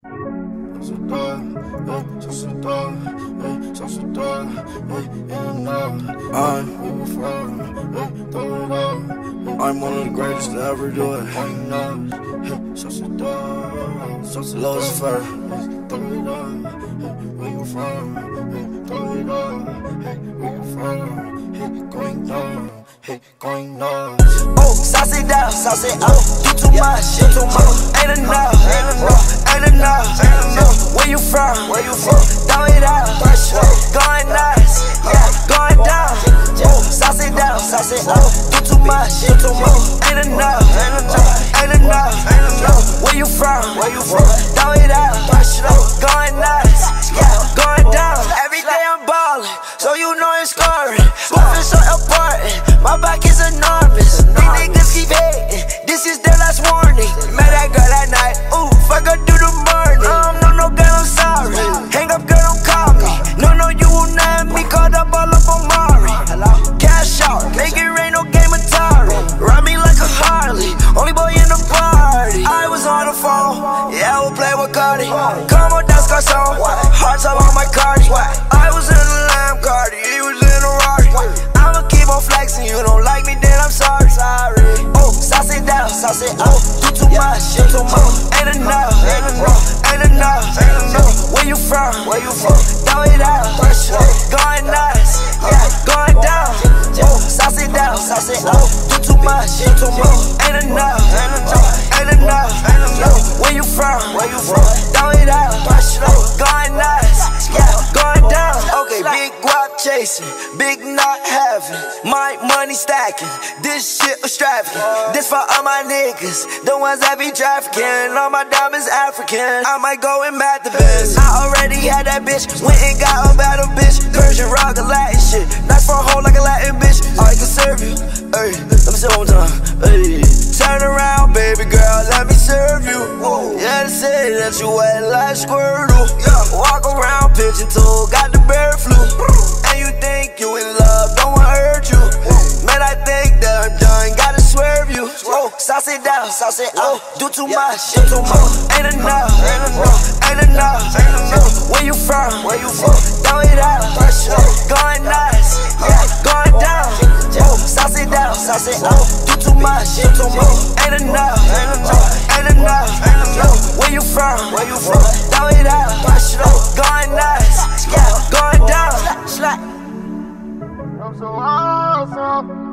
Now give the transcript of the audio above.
I'm one of the greatest to ever do it. Lucifer. Oh, sauce it down, sauce it up. You too much, ain't enough, ain't enough. Where you from? Throw it out, going nuts, yeah, going down. Oh, sauce it down, sauce it up. You too much, ain't enough, ain't enough. Where you from? Throw it out, going nuts, yeah, going down. Every day I'm ballin', so you know it's scoring. Moving so important. My back is enormous. These niggas keep hating. This is their last warning. Met that girl at night. Ooh, fuck her through the morning. No, girl, I'm sorry. Hang up, girl, don't call me. No, you will not have me caught up all up on Mari. Cash out, make it rain, no game Atari. Ride me like a Harley, only boy in the party. I was on the phone, yeah, I would play with Cardi. Come on, that's Garcon. Hearts up on my Cardi. I was in the Lamb Cardi, he was in a Rari. I'ma keep on flexing, you don't like me, then I'm sorry. Oh, sauce it down, sauce it up. You too much, ain't enough, ain't enough. Where you from? Throw it out, going nuts, yeah, going down. Oh, sauce it down, sauce it up. You too much, ain't enough, ain't enough. Where you from? Throw it out, going nuts, yeah, going down. Okay, big guap chasing, big not having, my money stacking. This shit extravagant. This for all my niggas, the ones that be trafficking. All my diamonds African. I might go and mad the best. I already had that bitch, went and got a battle bitch. Persian rock, a Latin shit, nice for a hoe like a Latin bitch. I can serve you, hey, let me say it one more time, hey. Turn around, baby girl, let me serve you. Yeah, they say that you wet like Squirtle. Walk around pigeon toe, got the bird flu. And you think you in love, don't wanna hurt you. Man, I think that I'm done, gotta swerve you. Oh, sauce it down, sauce it up. Do too much, ain't enough, ain't enough. Where you from? Throw it out, going nuts, yeah, going down. Oh, sauce it down, sauce it up. Do too much, ain't enough, ain't enough. Where you from? Throw it out, going nuts, yeah, going down. I'm so awesome.